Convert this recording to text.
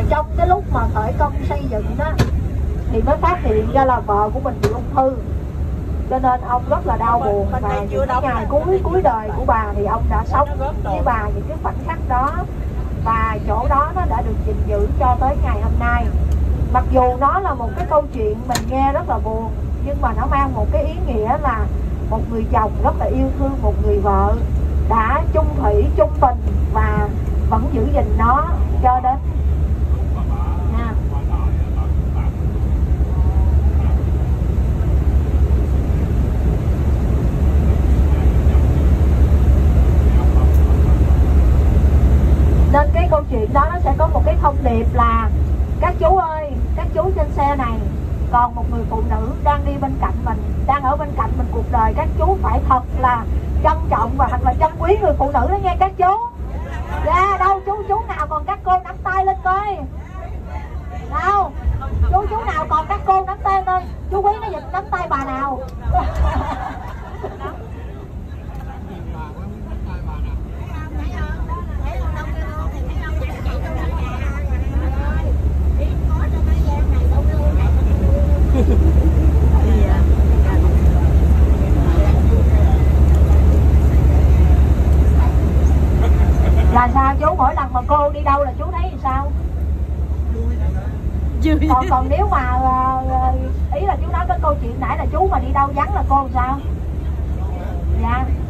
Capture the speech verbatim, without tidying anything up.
trong cái lúc mà khởi công xây dựng đó thì mới phát hiện ra là vợ của mình bị ung thư, cho nên ông rất là đau buồn. Và những ngày cuối cuối đời của bà thì ông đã sống với bà những cái khoảnh khắc đó, và chỗ đó nó đã được gìn giữ cho tới ngày hôm nay. Mặc dù nó là một cái câu chuyện mình nghe rất là buồn, nhưng mà nó mang một cái ý nghĩa là một người chồng rất là yêu thương một người vợ, đã chung thủy chung tình và vẫn giữ gìn nó cho đến nha. Nên cái câu chuyện đó nó sẽ có một cái thông điệp là các chú ơi, các chú trên xe này còn một người phụ nữ đang đi bên cạnh mình, đang ở bên cạnh mình cuộc đời, các chú phải thật là trân trọng và thật là trân quý người phụ nữ đó nghe các chú. Dạ, yeah, đâu chú chú nào còn các cô nắm tay lên coi. Đâu, chú chú nào còn các cô nắm tay lên, chú Quý nó dịch nắm tay bà nào. Là sao chú, mỗi lần mà cô đi đâu là chú thấy thì sao? Còn còn nếu mà ý là chú nói cái câu chuyện nãy là chú mà đi đâu vắng là cô sao? Dạ.